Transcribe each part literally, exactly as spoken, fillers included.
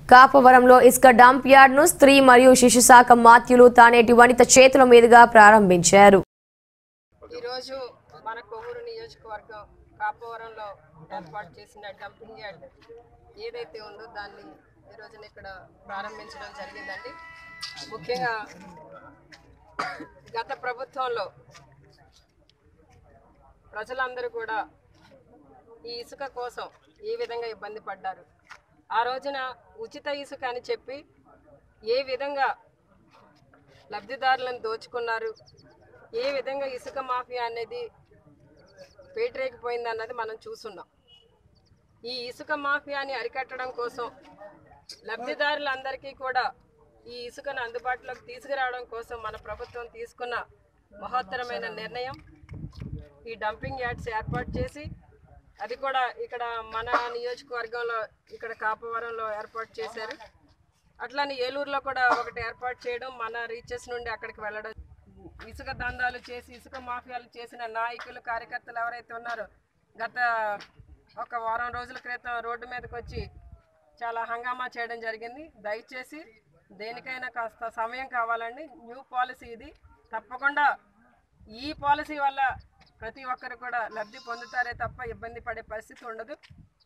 కాపవరంలో ఇసుక dump yard ను స్త్రీ మరియు శిశు శాఖ మాత్యులు తానేటి వనిత చేతుల మీదుగా ప్రారంభించారు. ఈ రోజు మన కొవ్వూరు నియోజకవర్గం కాపవరంలో ఏర్పాటు చేసిన డంపింగ్ యార్డ్ ఏదైతే ఉందో దాన్ని ఈ రోజున ఇక్కడ ప్రారంభించడం జరిగిందండి. ముఖ్యంగా గత ప్రభుత్వంలో ప్రజలందరూ కూడా ఈ ఇసుక కోసం ఏ విధంగా ఇబ్బంది పడ్డారు, ఆ రోజున ఉచిత ఇసుక అని చెప్పి ఏ విధంగా లబ్ధిదారులను దోచుకున్నారు, ఏ విధంగా ఇసుక మాఫియా అనేది పేటరేగిపోయింది అన్నది మనం చూస్తున్నాం. ఈ ఇసుక మాఫియాని అరికట్టడం కోసం లబ్ధిదారులందరికీ కూడా ఈ ఇసుకను అందుబాటులోకి తీసుకురావడం కోసం మన ప్రభుత్వం తీసుకున్న మహత్తరమైన నిర్ణయం ఈ డంపింగ్ యార్డ్స్ ఏర్పాటు చేసి, అది కూడా ఇక్కడ మన నియోజకవర్గంలో ఇక్కడ కాపవరంలో ఏర్పాటు చేశారు. అట్లానే ఏలూరులో కూడా ఒకటి ఏర్పాటు చేయడం, మన రీచెస్ నుండి అక్కడికి వెళ్ళడం, ఇసుక దందాలు చేసి ఇసుక మాఫియాలు చేసిన నాయకులు కార్యకర్తలు ఎవరైతే ఉన్నారో గత ఒక వారం రోజుల క్రితం రోడ్డు మీదకి వచ్చి చాలా హంగామా చేయడం జరిగింది. దయచేసి దేనికైనా కాస్త సమయం కావాలండి. న్యూ పాలసీ ఇది. తప్పకుండా ఈ పాలసీ వల్ల ప్రతి ఒక్కరు కూడా లబ్ధి పొందుతారే తప్ప ఇబ్బంది పడే పరిస్థితి ఉండదు.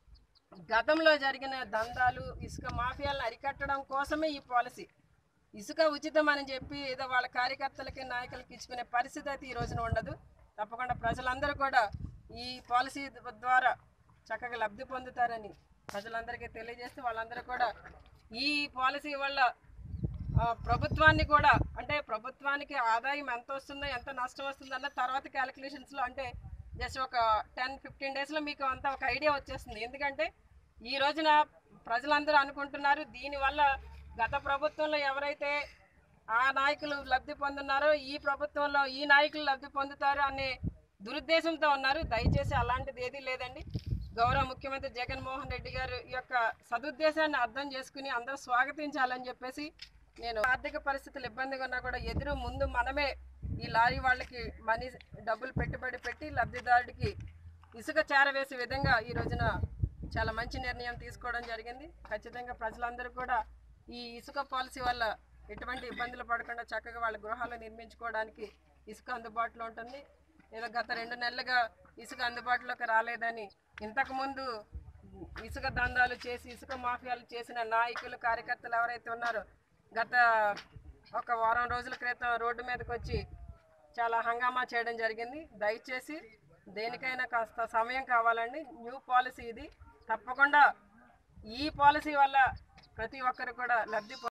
గతంలో జరిగిన దందాలు ఇసుక మాఫియాలను అరికట్టడం కోసమే ఈ పాలసీ. ఇసుక ఉచితం అని చెప్పి ఏదో వాళ్ళ కార్యకర్తలకి నాయకులకి ఇచ్చుకునే పరిస్థితి అయితే ఈ రోజున ఉండదు. తప్పకుండా ప్రజలందరూ కూడా ఈ పాలసీ ద్వారా చక్కగా లబ్ధి పొందుతారని ప్రజలందరికీ తెలియజేస్తూ, వాళ్ళందరూ కూడా ఈ పాలసీ వల్ల ప్రభుత్వాన్ని కూడా, అంటే ప్రభుత్వానికి ఆదాయం ఎంత వస్తుందో ఎంత నష్టం వస్తుందో అన్న తర్వాత క్యాలిక్యులేషన్స్లో, అంటే జస్ట్ ఒక టెన్ ఫిఫ్టీన్ డేస్లో మీకు అంతా ఒక ఐడియా వచ్చేస్తుంది. ఎందుకంటే ఈ రోజున ప్రజలందరూ అనుకుంటున్నారు దీనివల్ల గత ప్రభుత్వంలో ఎవరైతే ఆ నాయకులు లబ్ధి పొందున్నారో ఈ ప్రభుత్వంలో ఈ నాయకులు లబ్ధి పొందుతారు అనే దురుద్దేశంతో ఉన్నారు. దయచేసి అలాంటిది ఏదీ లేదండి. గౌరవ ముఖ్యమంత్రి జగన్మోహన్ రెడ్డి గారు ఈ యొక్క సదుద్దేశాన్ని అర్థం చేసుకుని అందరూ స్వాగతించాలని చెప్పేసి, నేను ఆర్థిక పరిస్థితులు ఇబ్బందిగా ఉన్నా కూడా ఎదురు ముందు మనమే ఈ లారీ వాళ్ళకి మనీ డబ్బులు పెట్టుబడి పెట్టి లబ్ధిదారుడికి ఇసుక చేరవేసే విధంగా ఈ రోజున చాలా మంచి నిర్ణయం తీసుకోవడం జరిగింది. ఖచ్చితంగా ప్రజలందరూ కూడా ఈ ఇసుక పాలసీ వల్ల ఎటువంటి ఇబ్బందులు పడకుండా చక్కగా వాళ్ళ గృహాలు నిర్మించుకోవడానికి ఇసుక అందుబాటులో ఉంటుంది. ఏదో గత రెండు నెలలుగా ఇసుక అందుబాటులోకి రాలేదని ఇంతకుముందు ఇసుక దందాలు చేసి ఇసుక మాఫియాలు చేసిన నాయకులు కార్యకర్తలు ఎవరైతే ఉన్నారో గత ఒక వారం రోజుల క్రితం రోడ్డు మీదకి వచ్చి చాలా హంగామా చేయడం జరిగింది. దయచేసి దేనికైనా కాస్త సమయం కావాలండి. న్యూ పాలసీ ఇది. తప్పకుండా ఈ పాలసీ వల్ల ప్రతి ఒక్కరు కూడా లబ్ధి